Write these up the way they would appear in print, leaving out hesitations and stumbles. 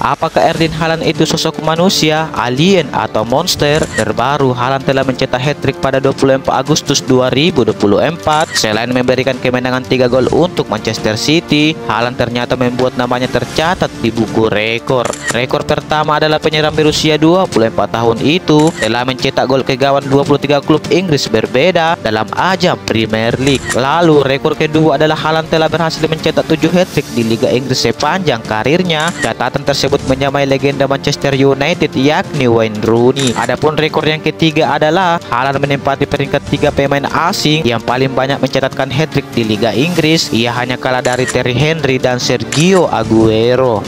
Apakah Erling Haaland itu sosok manusia, alien, atau monster? Terbaru, Haaland telah mencetak hat-trick pada 24 Agustus 2024. Selain memberikan kemenangan 3 gol untuk Manchester City, Haaland ternyata membuat namanya tercatat di buku rekor. Rekor pertama adalah penyerang berusia 24 tahun itu telah mencetak gol ke gawang 23 klub Inggris berbeda dalam ajang Premier League. Lalu rekor kedua adalah Haaland telah berhasil mencetak 7 hat-trick di Liga Inggris sepanjang karirnya. Catatan tersebut menyamai legenda Manchester United yakni Wayne Rooney. Adapun rekor yang ketiga adalah Haaland menempati peringkat 3 pemain asing yang paling banyak mencatatkan hat-trick di Liga Inggris. Ia hanya kalah dari Thierry Henry dan Sergio Aguero.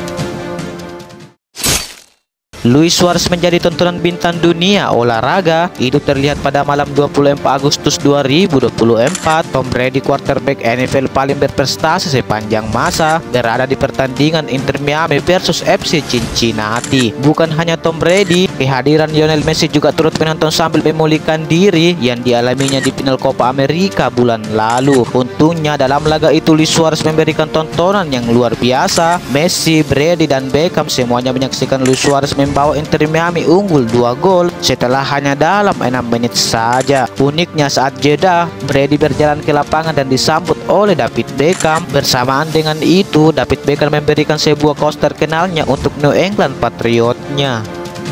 Luis Suarez menjadi tontonan bintang dunia olahraga. Itu terlihat pada malam 24 Agustus 2024. Tom Brady, quarterback NFL paling berprestasi sepanjang masa, berada di pertandingan Inter Miami versus FC Cincinnati. Bukan hanya Tom Brady, kehadiran Lionel Messi juga turut menonton sambil memulihkan diri yang dialaminya di final Copa America bulan lalu. Untungnya dalam laga itu Luis Suarez memberikan tontonan yang luar biasa. Messi, Brady, dan Beckham semuanya menyaksikan Luis Suarez membawa Inter Miami unggul 2 gol setelah hanya dalam 6 menit saja. Uniknya saat jeda, Brady berjalan ke lapangan dan disambut oleh David Beckham. Bersamaan dengan itu, David Beckham memberikan sebuah kaos terkenalnya untuk New England Patriots-nya.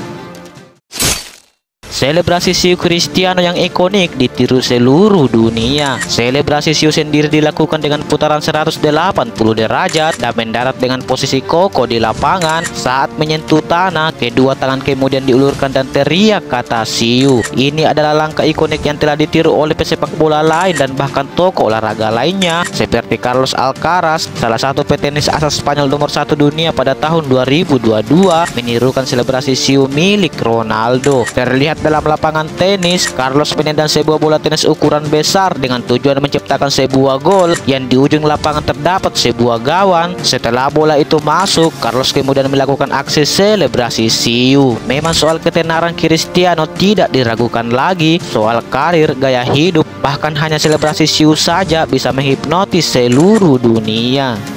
Selebrasi Siu Cristiano yang ikonik ditiru seluruh dunia. Selebrasi Siu sendiri dilakukan dengan putaran 180 derajat dan mendarat dengan posisi koko di lapangan. Saat menyentuh tanah, kedua tangan kemudian diulurkan dan teriak kata Siu. Ini adalah langkah ikonik yang telah ditiru oleh pesepak bola lain dan bahkan tokoh olahraga lainnya seperti Carlos Alcaraz, salah satu petenis asal Spanyol nomor 1 dunia pada tahun 2022, menirukan selebrasi Siu milik Ronaldo. Terlihat dalam lapangan tenis, Carlos menendang sebuah bola tenis ukuran besar dengan tujuan menciptakan sebuah gol yang di ujung lapangan terdapat sebuah gawang. Setelah bola itu masuk, Carlos kemudian melakukan aksi selebrasi Siu. Memang soal ketenaran Cristiano tidak diragukan lagi. Soal karir, gaya hidup, bahkan hanya selebrasi Siu saja bisa menghipnotis seluruh dunia.